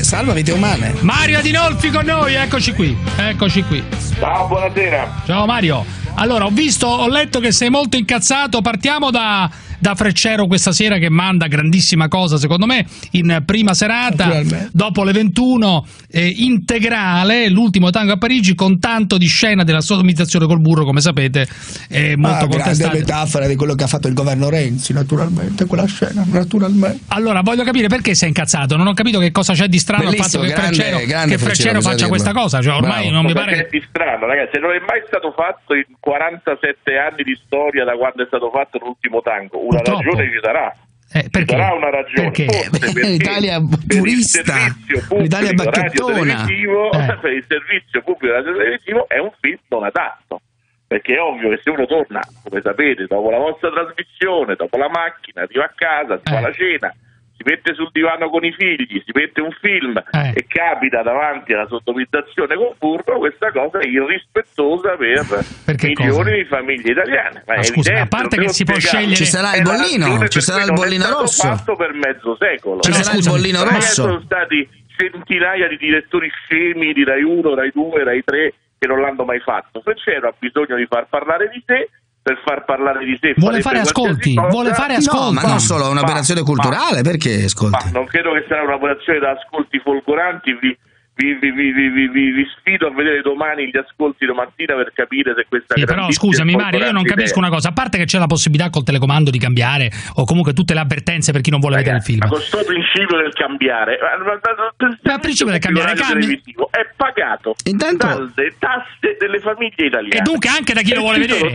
salva vite umane. Mario Adinolfi con noi, eccoci qui. Ciao, buonasera. Ciao Mario. Allora, ho letto che sei molto incazzato. Partiamo da Freccero questa sera, che manda grandissima cosa secondo me in prima serata dopo le 21, integrale l'ultimo tango a Parigi, con tanto di scena della sodomizzazione col burro, come sapete è molto contestata. Grande metafora di quello che ha fatto il governo Renzi, naturalmente, quella scena, naturalmente. Allora, voglio capire perché sei incazzato. Non ho capito che cosa c'è di strano al fatto che Freccero faccia questa cosa, cioè ormai non mi pare che è di strano, ragazzi. Non è mai stato fatto in 47 anni di storia da quando è stato fatto l'ultimo tango. Una ragione ci sarà. Ci sarà una ragione. Perché l'Italia purista, l'Italia bacchettona. Per il servizio pubblico radiotelevisivo è un film non adatto. Perché è ovvio che se uno torna, come sapete, dopo la vostra trasmissione, dopo la macchina, arriva a casa, si fa la cena, si mette sul divano con i figli, si mette un film e capita davanti alla sodomizzazione con burro, questa cosa è irrispettosa per milioni di famiglie italiane. Ma scusa, a parte che si può scegliere, ci sarà il bollino, rosso. Fatto per mezzo secolo. Ci sarà il bollino rosso. Sono stati centinaia di direttori scemi di Rai 1, Rai 2, Rai 3 che non l'hanno mai fatto. Freccero ha bisogno di far parlare di sé. Per far parlare di sé vuole fare ascolti, no, ma non solo, è un'operazione culturale, perché ascolti? Ma non credo che sarà un'operazione da ascolti folgoranti. Vi sfido a vedere domani gli ascolti domattina per capire se questa però scusami Mario, io non capisco una cosa, a parte che c'è la possibilità col telecomando di cambiare o comunque tutte le avvertenze per chi non vuole vedere il film. Ma questo principio del cambiare, il principio del cambiare è pagato dalle tasse delle famiglie italiane e dunque anche da chi lo vuole vedere.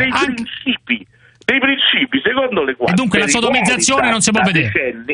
Dei principi secondo le quali e dunque la sodomizzazione non si può vedere.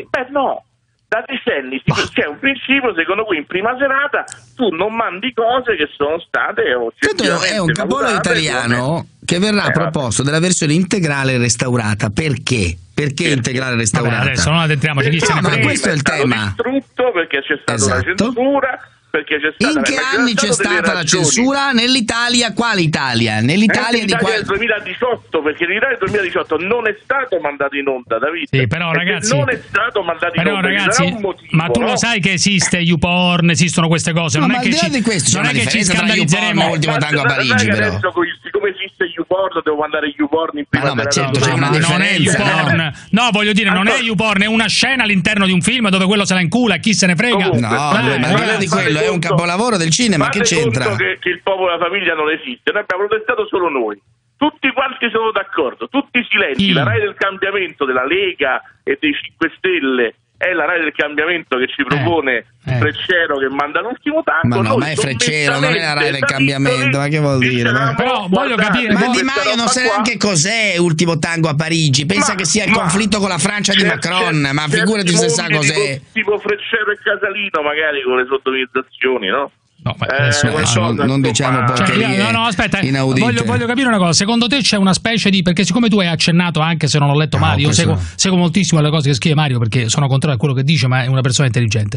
Da decenni c'è un principio secondo cui in prima serata tu non mandi cose che sono state è un capolavoro italiano che verrà proposto della versione integrale restaurata. Perché integrale restaurata? Vabbè, adesso non addentriamoci, ma questo è il tema. Distrutto perché c'è stata una censura. Perché c'è stata in che anni c'è stata la censura? Nell'Italia, quale Italia? Nell'Italia del 2018, perché l'Italia del 2018 non è stato mandato in onda, Davide. Sì, però ragazzi, non è stato mandato in onda. Ragazzi, motivo, ma tu lo sai che esiste YouPorn, esistono queste cose, non è che ci scandalizzeremo. L'ultimo tango a Parigi, però. Adesso, siccome esiste YouPorn, devo mandare YouPorn in prima ma certo, serata. c'è una differenza. Non è YouPorn. No, voglio dire, non è YouPorn, è una scena all'interno di un film dove quello se la incula e chi se ne frega. No, ma di quello è un capolavoro del cinema, che c'entra? Che il popolo e la famiglia non esiste, noi abbiamo protestato solo noi. Tutti quanti sono d'accordo, tutti silenti. La Rai del cambiamento della Lega e dei 5 Stelle è la Rai del cambiamento che ci propone Freccero, che manda l'ultimo tango. Ma è Freccero, non è la Rai del cambiamento, ma che vuol dire? Però voglio capire, ma Di Maio non sa neanche cos'è ultimo tango a Parigi, pensa che sia il conflitto con la Francia di Macron, ma figurati se sa cos'è. Tipo Freccero e Casalino magari con le sodomizzazioni, no? No, ma adesso non diciamo porcherie. Aspetta, inaudite. voglio capire una cosa. Secondo te c'è una specie di, perché siccome tu hai accennato, anche se non ho letto Mario, io seguo moltissimo le cose che scrive Mario, perché sono contrario a quello che dice, ma è una persona intelligente.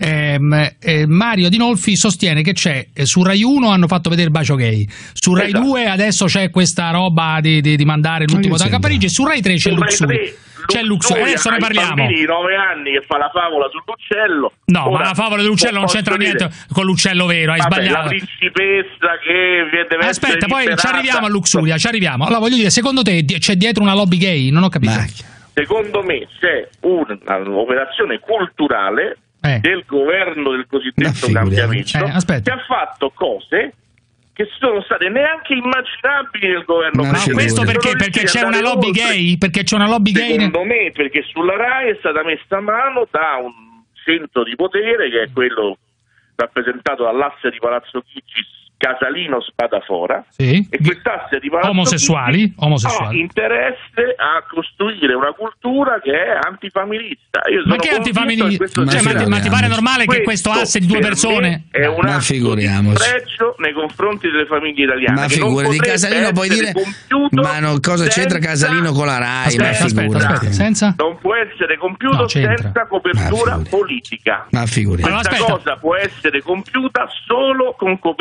Mario Adinolfi sostiene che c'è su Rai 1 hanno fatto vedere il bacio gay, su Rai 2 adesso c'è questa roba di mandare l'ultimo tango a Parigi, e su Rai 3 c'è il Luxury. C'è il Luxury, adesso ne parliamo. Bambini di 9 anni che fa la favola sull'uccello. No, ma la favola dell'uccello non c'entra niente con l'uccello vero, hai sbagliato. La principessa che deve aspetta, poi ci arriviamo a Luxuria, ci arriviamo. Allora voglio dire, secondo te c'è dietro una lobby gay? Non ho capito. Secondo me c'è un'operazione culturale del governo del cosiddetto cambiamento che ha fatto cose che sono state neanche immaginabili nel governo. Ma questo perché c'è una lobby gay? Perché c'è una lobby gay? Secondo me perché sulla Rai è stata messa a mano da un centro di potere che è quello rappresentato dall'asse di Palazzo Chigi Casalino Spadafora, e quest'asse di Palazzo omosessuali ha interesse a costruire una cultura che è antifamilista. Ma che antifamilista? Ma ti pare normale che questo asse di due persone è un atto di spregio nei confronti delle famiglie italiane? Ma figurati, Casalino puoi dire, ma cosa c'entra Casalino con la Rai? Aspetta, senza? Non può essere compiuto senza copertura politica. Ma figurati. Questa cosa può essere compiuta solo con copertura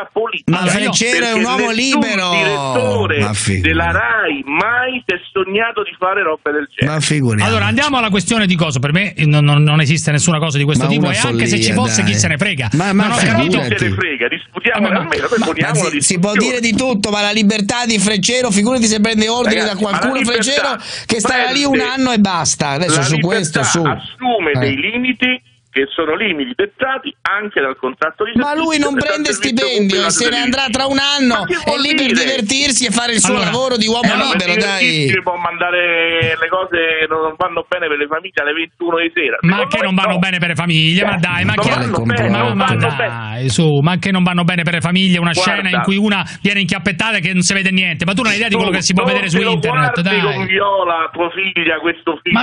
politica. Ma Freccero è un uomo libero. Direttore della RAI mai si è sognato di fare robe del genere. Ma figuriamo. Allora andiamo alla questione di cosa. Per me non esiste nessuna cosa di questo tipo, e anche se ci fosse, chi se ne frega. Ma non se ne frega, disputiamo almeno, si può dire di tutto, ma la libertà di Freccero, figurati se prende ordine da qualcuno, Freccero che starà lì un anno e basta. Adesso su questo assume dei limiti che sono limiti dettati anche dal contratto di servizio. Ma lui non prende stipendio e se ne andrà tra un anno, è lì per divertirsi e fare il suo lavoro di uomo libero, dai. Può mandare le cose che non vanno bene per le famiglie alle 21 di sera. Ma che non vanno bene per le famiglie, ma dai, ma che non vanno bene per le famiglie, una scena in cui una viene inchiappettata e che non si vede niente, ma tu non hai idea di quello che si può vedere su internet, dai. Con Viola, tua figlia, questo film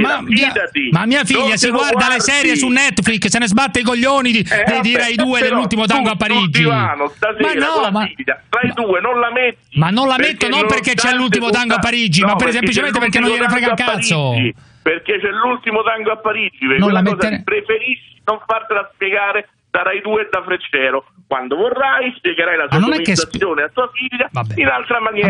ma mia figlia si guarda le serie su Netflix, se ne sbatte i coglioni di Rai 2 dell'ultimo tango a Parigi. Ma Rai 2 non la metti. Ma non la metto non perché c'è l'ultimo tango a Parigi, ma semplicemente perché non gliene frega un cazzo. Perché c'è l'ultimo tango a Parigi, preferisci non fartela spiegare da Rai 2 e da Freccero. Quando vorrai spiegherai la sodomizzazione a tua figlia in altra maniera.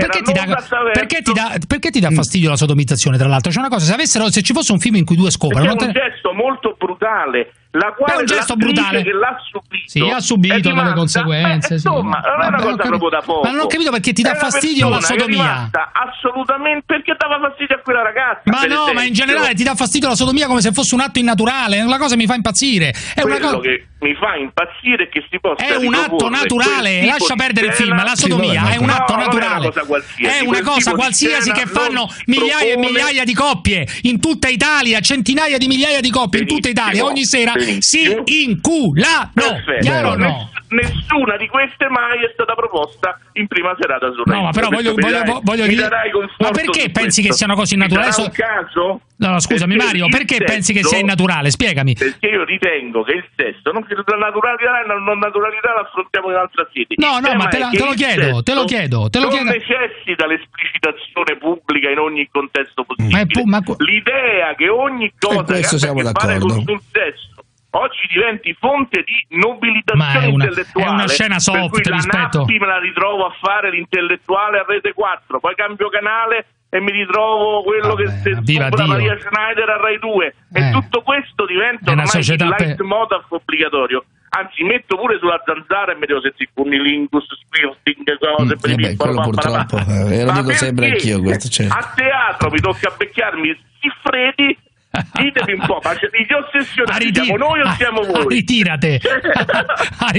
Perché ti dà fastidio la sodomizzazione, tra l'altro? C'è una cosa, se ci fosse un film in cui due scoprono, è un gesto molto brutale, la quale è un gesto brutale che l'ha subito. Sì, ha subito delle conseguenze. Insomma, non è una cosa proprio da poco. Ma non ho capito perché ti dà fastidio la sodomia. Assolutamente, perché dava fastidio a quella ragazza. Ma no, ma in generale ti dà fastidio la sodomia come se fosse un atto innaturale. È una cosa che mi fa impazzire. È una cosa che mi fa impazzire è che si possa è un atto naturale, lascia perdere il film, la sodomia è un atto naturale. È una cosa qualsiasi che fanno migliaia e migliaia di coppie in tutta Italia, centinaia di migliaia di coppie in tutta Italia, ogni sera si inculano. Chiaro o no? Nessuna di queste mai è stata proposta in prima serata su Rai. No, ma però voglio dire, ma perché pensi che sia una cosa innaturale? Un caso? No, scusami Mario, perché pensi che sia innaturale? Spiegami. Perché io ritengo che il sesso, non che la naturalità e la non naturalità la affrontiamo in altra sede. No, ma te lo chiedo. Non necessita l'esplicitazione pubblica in ogni contesto possibile. L'idea che ogni cosa che ha a che fare con sul sesso oggi diventi fonte di nobilitazione intellettuale. È una scena soft rispetto. Me la ritrovo a fare l'intellettuale a Rete 4, poi cambio canale e mi ritrovo quello che sembra Maria Schneider a Rai 2 e tutto questo diventa ormai il leitmotiv obbligatorio. Anzi, metto pure sulla zanzara e mi devo sentire cunnilingus, squirting, cose quello purtroppo lo dico sempre anch'io questo, a teatro mi tocca becchiarmi Siffredi. Ditemi un po', ma gli ossessionati siamo noi o siamo voi? Ritirate a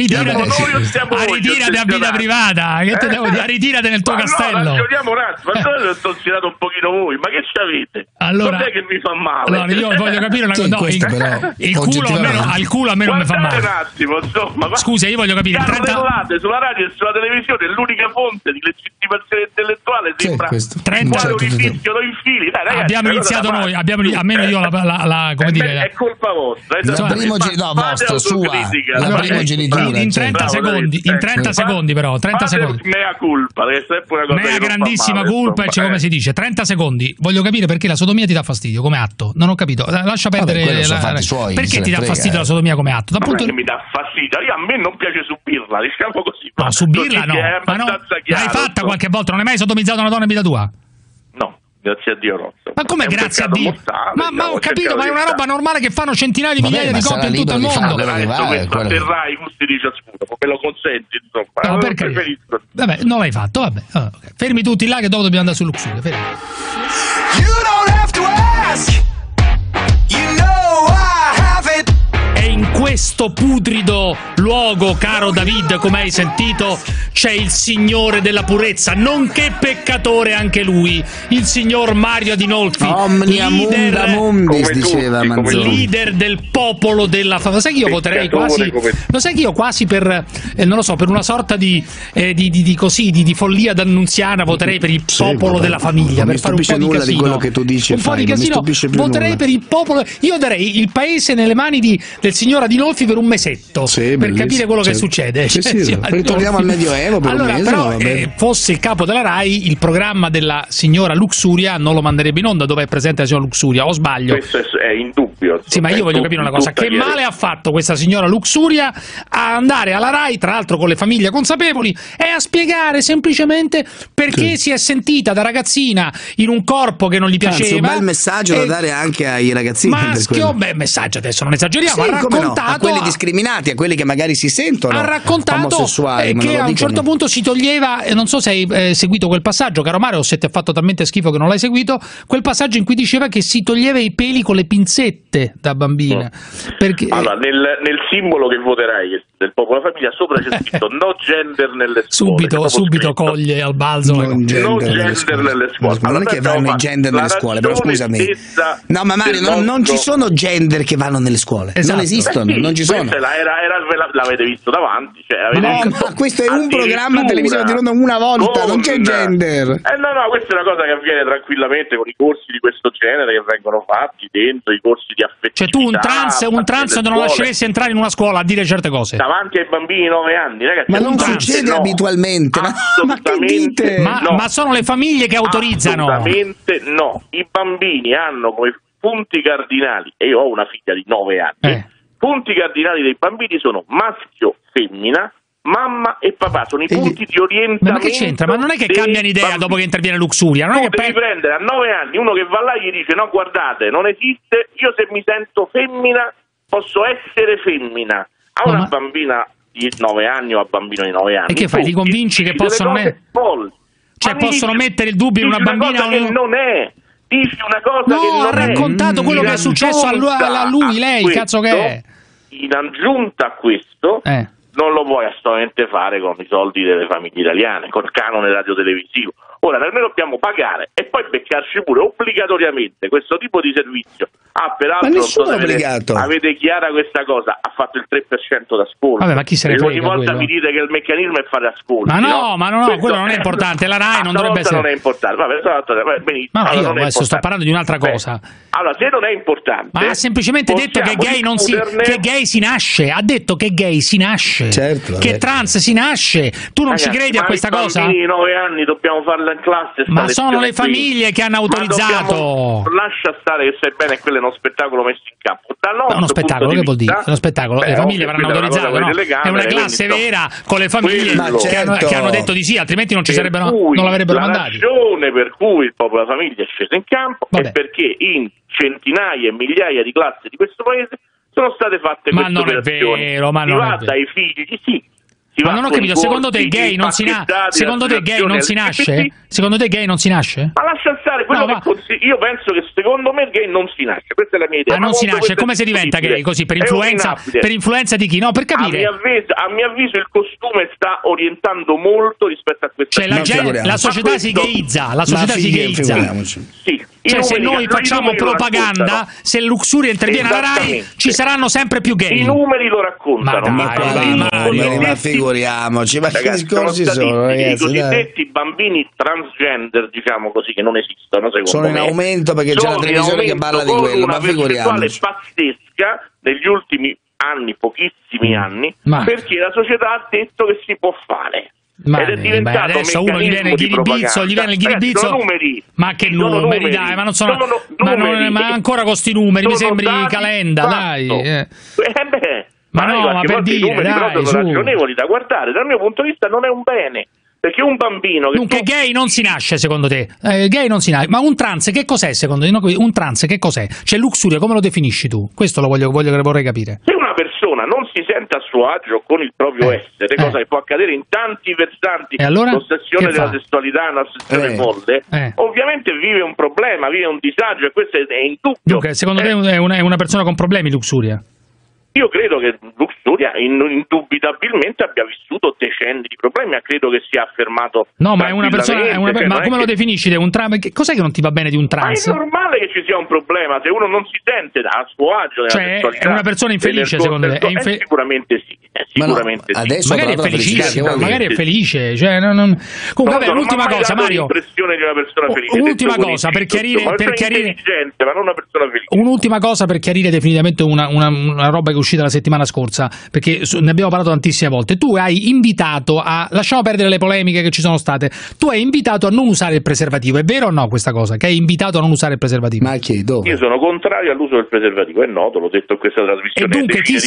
vita privata, che te devo dire? Ritirate nel tuo castello. No, ragioniamo un attimo, ma voi ho tirato un pochino voi, ma che c'avete? Allora, cos'è che mi fa male? Allora, io voglio capire una cosa, al culo almeno mi fa male. Un attimo, insomma, scusa, io voglio capire. Carrellate sulla radio e sulla televisione, l'unica fonte di legittimazione intellettuale sembra quale orificio lo infili. Dai, ragazzi, abbiamo iniziato noi, almeno io come dire, è colpa vostra, la primogenitura in 30 secondi però 30 secondi mea culpa, mea grandissima colpa, come si dice, 30 secondi. Voglio capire perché la sodomia ti dà fastidio come atto. Non ho capito, lascia perdere. Perché ti dà fastidio la sodomia come atto? Che mi dà fastidio, a me non piace subirla, diciamo così. No, subirla no, ma no, l'hai fatta qualche volta? Non hai mai sodomizzato una donna in vita tua? No. Grazie a Dio no. Ma come grazie a Dio? Ma ho capito, ma è una roba normale che fanno centinaia di migliaia di coppie in tutto il mondo. Questo atterrai i gusti di ciascuno, me lo consenti, insomma. No, perché? Vabbè, non l'hai fatto, vabbè. Okay. Fermi tutti là che dopo dobbiamo andare su Luxuria, fermi. You don't have to ask. You know I have it. E in questo putrido luogo, caro David, come hai sentito, c'è il signore della purezza, nonché peccatore anche lui, il signor Mario Adinolfi, Omnia munda mundis, diceva Manzoni, leader del popolo della famiglia. Sai che io voterei quasi, lo sai che io quasi per non lo so, per una sorta di follia d'annunziana voterei per il popolo della famiglia, per fare un po' di casino. Di quello che tu dici, un po' di casino, voterei per il popolo. Io darei il paese nelle mani del signor Adinolfi per un mesetto, per capire quello che succede. Ritorniamo al Medioevo per un mese. Però fosse il capo della Rai, il programma della signora Luxuria non lo manderebbe in onda, dove è presente la signora Luxuria, o sbaglio? Questo è indubbio. dubbio. Sì, ma io voglio capire una cosa: che male ha fatto questa signora Luxuria a andare alla RAI, tra l'altro con le famiglie consapevoli, e a spiegare semplicemente perché si è sentita da ragazzina in un corpo che non gli piaceva? Anzi, un bel messaggio da dare anche ai ragazzini. Maschio, messaggio, adesso non esageriamo, sì, ha raccontato a quelli discriminati, a quelli che magari si sentono ha raccontato omosessuali, che a un certo punto si toglieva, non so se hai seguito quel passaggio, caro Mario, o se ti ha fatto talmente schifo che non l'hai seguito, quel passaggio in cui diceva che si toglieva i peli con le pinzette da bambina. Perché... Allora, nel simbolo che voterai del Popolo della Famiglia sopra c'è scritto no gender nelle scuole. Subito coglie al balzo. No gender nelle scuole. Ma non è che vanno i gender nelle scuole, però scusami. No, ma Mario, non ci sono gender che vanno nelle scuole. Esatto. Non esistono, sì, non ci sono. L'avete visto davanti. Cioè, ma questo è un programma televisivo di Londra una volta, non c'è gender. No, questa è una cosa che avviene tranquillamente con i corsi di questo genere che vengono fatti dentro, i corsi di affettività. Cioè tu un trans non lo lasceresti entrare in una scuola a dire certe cose? Davanti ai bambini di 9 anni, ragazzi. Ma non succede abitualmente. Ma che dite? Ma sono le famiglie che autorizzano. Assolutamente no. I bambini hanno come punti cardinali, e io ho una figlia di 9 anni, punti cardinali dei bambini sono maschio, femmina, mamma e papà, sono i punti di orientamento. Ma che c'entra? Ma non è che cambiano idea dopo che interviene Luxuria? Non tu è che devi prendere a 9 anni uno che va là e gli dice no, guardate, non esiste, io se mi sento femmina posso essere femmina. A una bambina di 9 anni o a bambino di 9 anni. E che fai? Li convinci che possono cioè possono mettere il dubbio in una bambina che non è. Dici una cosa che non ha raccontato quello che è successo a lui, lei, cazzo che è. In aggiunta a questo, non lo puoi assolutamente fare con i soldi delle famiglie italiane, col canone radiotelevisivo. Ora, noi dobbiamo pagare e poi beccarci pure obbligatoriamente questo tipo di servizio. Peraltro, ma nessuno è obbligato. Avete chiara questa cosa? Ha fatto il 3% d'ascolto. Vabbè, ma chi se ne frega? Ogni volta mi dite che il meccanismo è fare ascolti. Ma no, quello non è importante. La RAI non dovrebbe essere. Non è importante. Vabbè, benissimo. Ma io adesso sto parlando di un'altra cosa. Allora, se non è importante. Ma ha semplicemente detto che gay si nasce. Ha detto che gay si nasce. Certo, che trans si nasce. Tu non ci credi a questa cosa? I bambini di 9 anni dobbiamo farla in classe. Ma sono le famiglie che hanno autorizzato. Lascia stare che sai bene che quello è uno spettacolo messo in campo. Uno spettacolo, che vuol dire? Uno spettacolo, le famiglie avranno autorizzato, no? È una classe vera con le famiglie che hanno detto di sì, altrimenti non ci sarebbero, non l'avrebbero mandati. La ragione per cui il Popolo della Famiglia è sceso in campo è perché in centinaia e migliaia di classi di questo paese sono state fatte queste operazioni. Ma non è vero, dai figli, sì. Ma non ho capito, secondo te gay non si nasce? Secondo te gay non si nasce? Ma lascia stare quello che io penso che secondo me gay non si nasce, questa è la mia idea. Non si nasce, come si diventa gay? Così per influenza di chi? No, per capire. A mio avviso il costume sta orientando molto rispetto a questa la società si gayizza, Sì. Cioè se noi facciamo propaganda, se Luxuria interviene alla RAI, ci saranno sempre più gay. I numeri lo raccontano. Ma figuriamoci, ma che discorsi sono, ragazzi? I cosiddetti bambini transgender, diciamo così, che non esistono, secondo me. Sono in aumento perché c'è la televisione che parla di quello, ma figuriamoci. Una pazzesca negli ultimi anni, pochissimi anni, perché la società ha detto che si può fare. Ed è diventato adesso uno gli viene il ghiribizzo, ma che numeri, dai, ma non sono ma ancora con sti numeri, mi sembri Calenda, dai. Ma per dire, i numeri proprio sono ragionevoli da guardare, dal mio punto di vista non è un bene. Perché un bambino che dunque gay non si nasce, secondo te? Gay non si nasce. Ma un trans che cos'è, secondo te? Un trans che cos'è? Cioè Luxuria come lo definisci tu? Questo lo vorrei capire. Se una persona non si sente a suo agio con il proprio essere, cosa che può accadere in tanti versanti, allora, l'ossessione della sessualità, un'ossessione folle, ovviamente vive un problema, vive un disagio, e questo è indubbio. Dunque, secondo te è una persona con problemi, Luxuria? Io credo che Luxuria indubitabilmente abbia vissuto decenni di problemi, ma credo che sia affermato. No, ma è una persona. Ma come lo definisci? Cos'è che non ti va bene di un trans? Ma è normale che ci sia un problema se uno non si sente a suo agio. Cioè, è una persona infelice, secondo te? Sicuramente sì. sicuramente adesso magari è felicissimo, magari è felice, cioè, comunque vabbè, l'ultima cosa, Mario, l'impressione di una persona felice, un'ultima cosa per chiarire, ma non una persona felice. Un'ultima cosa per chiarire definitivamente una roba che è uscita la settimana scorsa, perché ne abbiamo parlato tantissime volte. Tu hai invitato lasciamo perdere le polemiche che ci sono state, tu hai invitato a non usare il preservativo, è vero o no questa cosa? Che hai invitato a non usare il preservativo? Ma chi? Dove? Io sono contrario all'uso del preservativo, è noto, l'ho detto in questa trasmissione. E dunque chi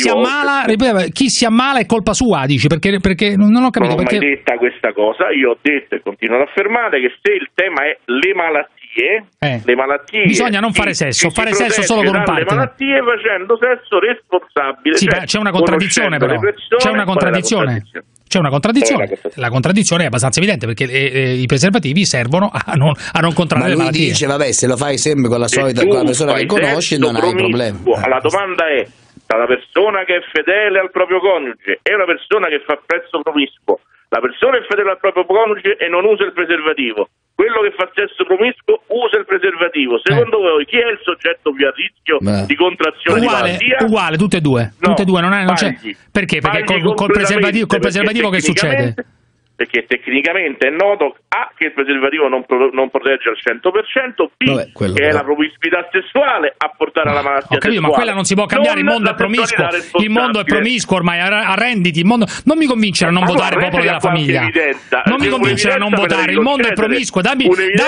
si ammala è colpa sua, dici? Perché non ho capito. Non ho mai detta questa cosa, io ho detto e continuo ad affermare che se il tema è le malattie bisogna non fare sesso, fare sesso solo con un partner. Le malattie facendo sesso responsabile. Sì, c'è una contraddizione però. C'è una contraddizione. C'è una contraddizione. La contraddizione è abbastanza evidente perché i preservativi servono a non contrarre le malattie. Lui dice, vabbè, se lo fai sempre con la solita con la persona che conosci non hai problemi. La domanda è: la persona che è fedele al proprio coniuge è una persona che fa sesso promiscuo. La persona è fedele al proprio coniuge e non usa il preservativo. Quello che fa sesso promiscuo usa il preservativo. Secondo voi chi è il soggetto più a rischio di contrazione di malattia? Uguale, tutte e due. No, tutte e due, non c'è. Perché? Perché col preservativo che succede? Perché tecnicamente è noto che il preservativo non protegge al 100%, che è la promiscuità sessuale a portare alla malattia sessuale. Ma quella non si può cambiare, il mondo è promiscuo. Il mondo è promiscuo ormai, arrenditi. Non mi convincere a non votare Popolo della Famiglia. Non mi convincere a non votare, il mondo è promiscuo. Dammi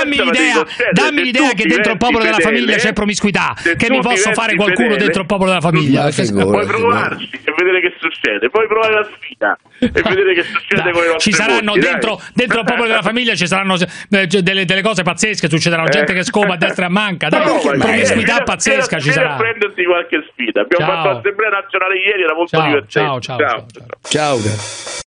l'idea che dentro il Popolo della Famiglia c'è promiscuità, che mi posso fare qualcuno dentro il Popolo della Famiglia. Puoi provarci e vedere che succede, puoi provare la sfida e vedere che succede con i nostri dentro il Popolo della Famiglia ci saranno delle cose pazzesche, succederanno gente che scopa a destra e a manca, promiscuità pazzesca ci sarà. Prendersi qualche sfida. Abbiamo fatto l'Assemblea Nazionale ieri, era molto divertente. Ciao.